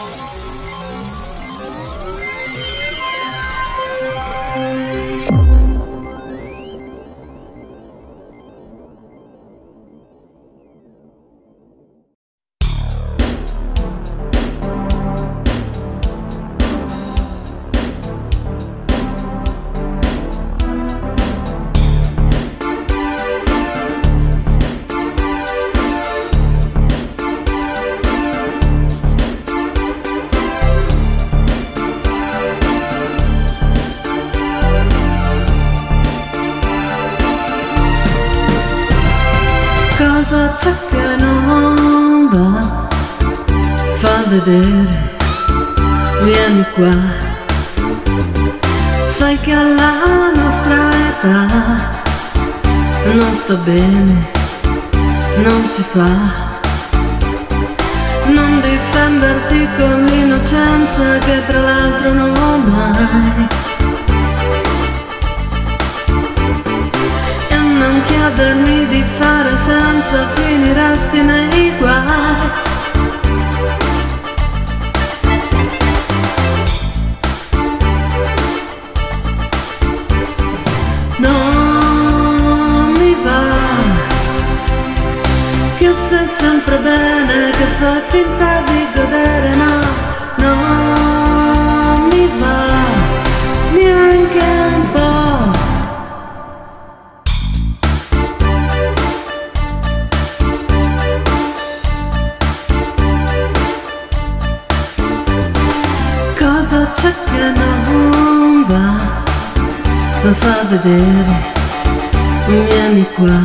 Cosa c'è che non va? Fa vedere, vieni qua. Sai che alla nostra età non sta bene, non si fa. Non difenderti con l'innocenza che tra l'altro non hai. E non chiedermi di fare senza, finiresti nei guai. Non mi va che stai sempre bene, che fai finta di godere, no, non mi va neanche un po'. Cosa c'è che non va? Fa vedere, vieni qua.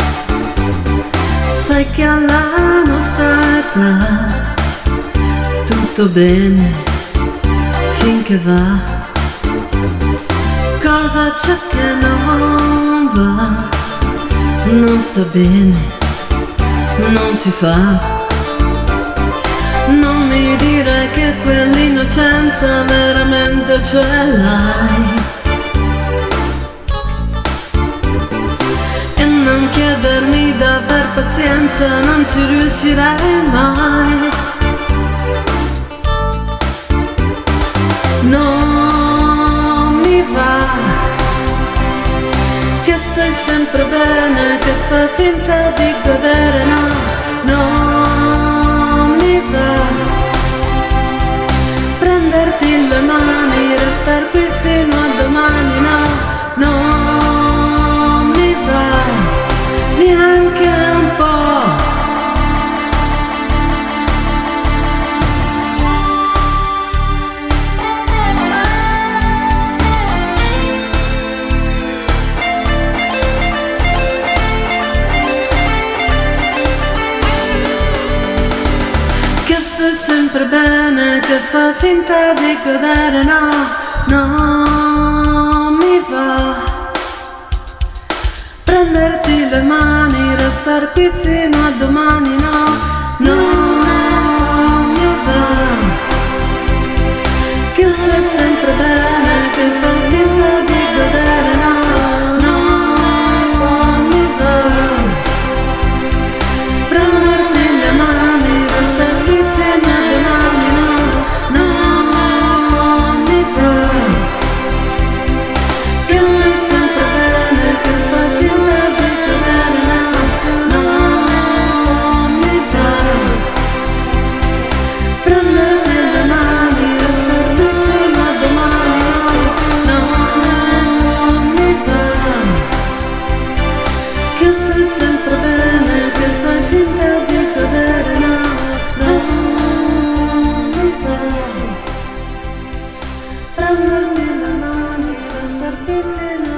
Sai che alla nostra età tutto bene finché va. Cosa c'è che non va? Non sta bene, non si fa. Non mi dire che quell'innocenza veramente ce l'hai. E non chiedermi d'aver pazienza, non ci riuscirai mai. Non mi va che stai sempre bene, che fai finta di godere, no, non mi va prenderti le mani, restar qui fino a domani, no, non mi va neanche un po'. Che stai sempre bene, che fai finta di godere, no, non mi va prenderti le mani, restar qui fino a domani, no, non si va. Che stai sempre bene, che fai finta di godere, no, non si va prenderti le mani, restar qui fino a domani, no, non si va. Che stai sempre bene, se fai finta di godere, non si va prenderti le mani, restar qui fino a domani, non si va. Che stai sempre bene, che fai finta di godere, non si va prenderti le mani, restar qui fino